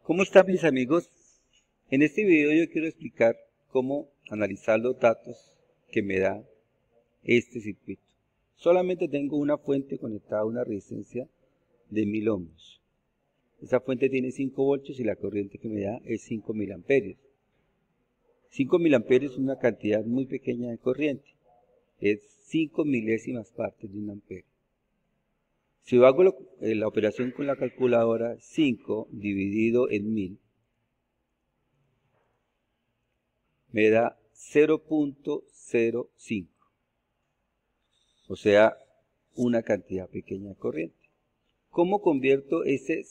¿Cómo están mis amigos? En este video yo quiero explicar cómo analizar los datos que me da este circuito. Solamente tengo una fuente conectada a una resistencia de 1000 ohmios. Esa fuente tiene 5 voltios y la corriente que me da es 5 miliamperios. 5 miliamperios es una cantidad muy pequeña de corriente. Es 5 milésimas partes de un amperio. Si yo hago la operación con la calculadora, 5 dividido en 1000 me da 0.05, o sea, una cantidad pequeña de corriente. ¿Cómo convierto ese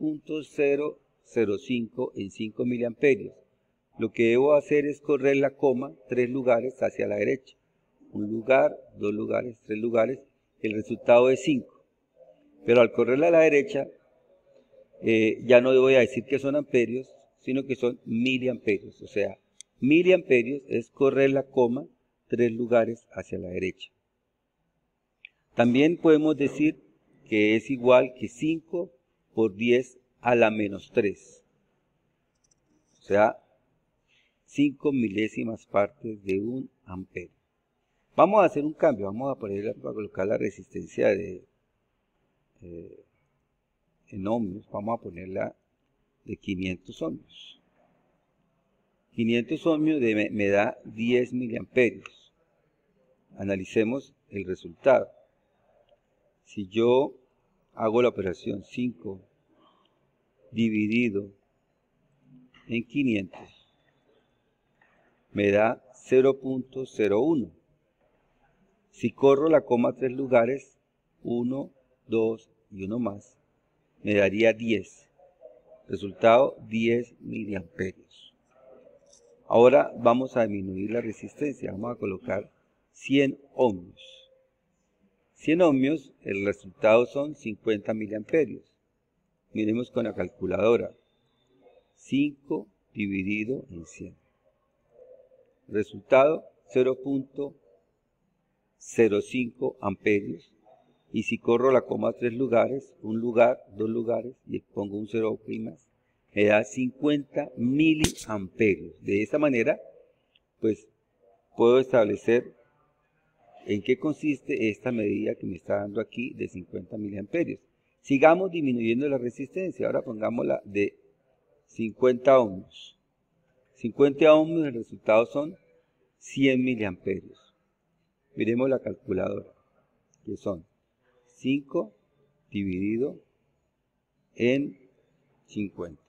0.005 en 5 miliamperios? Lo que debo hacer es correr la coma 3 lugares hacia la derecha. Un lugar, 2 lugares, 3 lugares, el resultado es 5. Pero al correrla a la derecha, ya no voy a decir que son amperios, sino que son miliamperios. O sea, miliamperios es correr la coma 3 lugares hacia la derecha. También podemos decir que es igual que 5 por 10 a la menos 3. O sea, 5 milésimas partes de un amperio. Vamos a hacer un cambio. Vamos a colocar la resistencia en ohmios. Vamos a ponerla de 500 ohmios. 500 ohmios me da 10 miliamperios. Analicemos el resultado. Si yo hago la operación 5 dividido en 500, me da 0.01. Si corro la coma 3 lugares, 1, 2 y 1 más, me daría 10. Resultado, 10 miliamperios. Ahora vamos a disminuir la resistencia. Vamos a colocar 100 ohmios. 100 ohmios, el resultado son 50 miliamperios. Miremos con la calculadora. 5 dividido en 100. Resultado, 0.05 amperios. Y si corro la coma 3 lugares, un lugar, 2 lugares, y pongo un 0 primas, me da 50 miliamperios. De esta manera, pues, puedo establecer en qué consiste esta medida que me está dando aquí de 50 miliamperios. Sigamos disminuyendo la resistencia. Ahora pongámosla de 50 ohmios. 50 ohmios, el resultado son 100 miliamperios. Miremos la calculadora, que son 5 dividido en 50.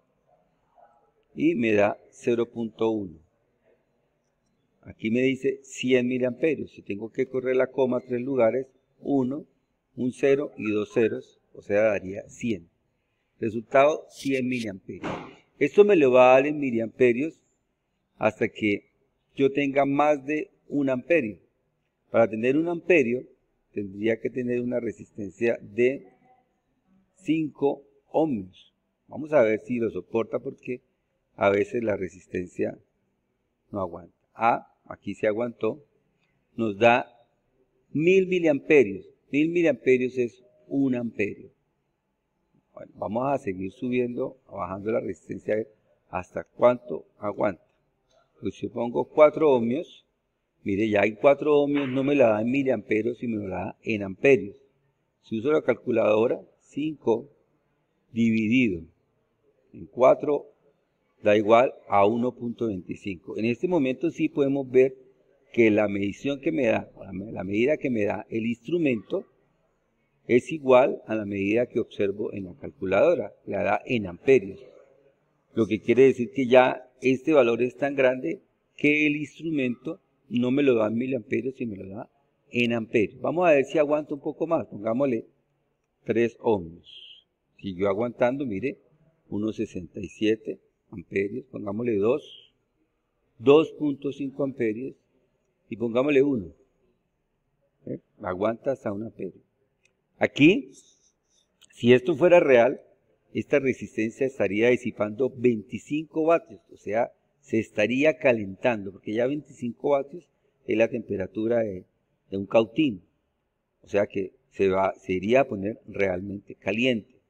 Y me da 0.1. Aquí me dice 100 miliamperios. Si tengo que correr la coma 3 lugares, 1, un 0 y 2 ceros, o sea, daría 100. Resultado, 100 miliamperios. Esto me lo va a dar en miliamperios hasta que yo tenga más de 1 amperio. Para tener 1 amperio, tendría que tener una resistencia de 5 ohmios. Vamos a ver si lo soporta porque a veces la resistencia no aguanta. Aquí se aguantó. Nos da 1000 miliamperios. 1000 miliamperios es 1 amperio. Bueno, vamos a seguir subiendo, bajando la resistencia a ver hasta cuánto aguanta. Pues si pongo 4 ohmios, mire, ya hay 4 ohmios, no me la da en miliamperios, sino me la da en amperios. Si uso la calculadora, 5 dividido en 4 da igual a 1.25. En este momento sí podemos ver que la medición que me da, la medida que me da el instrumento es igual a la medida que observo en la calculadora, la da en amperios. Lo que quiere decir que ya este valor es tan grande que el instrumento no me lo da en miliamperios, sino me lo da en amperios. Vamos a ver si aguanta un poco más. Pongámosle 3 ohmios. Siguió aguantando, mire, 1.67 amperios. Pongámosle 2, 2.5 amperios y pongámosle 1. Aguanta hasta 1 amperio. Aquí, si esto fuera real, esta resistencia estaría disipando 25 vatios, o sea, se estaría calentando, porque ya 25 vatios es la temperatura de un cautín, o sea que se iría a poner realmente caliente.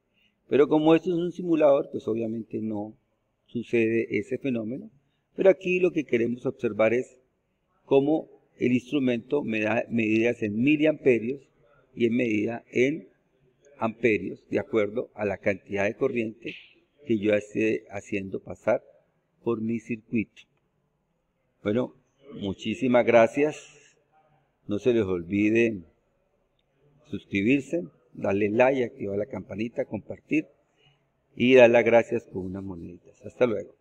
Pero como esto es un simulador, pues obviamente no sucede ese fenómeno. Pero aquí lo que queremos observar es cómo el instrumento me da medidas en miliamperios y en medida en amperios, de acuerdo a la cantidad de corriente que yo esté haciendo pasar por mi circuito. Bueno, muchísimas gracias. No se les olvide suscribirse, darle like, activar la campanita, compartir y dar las gracias con unas moneditas. Hasta luego.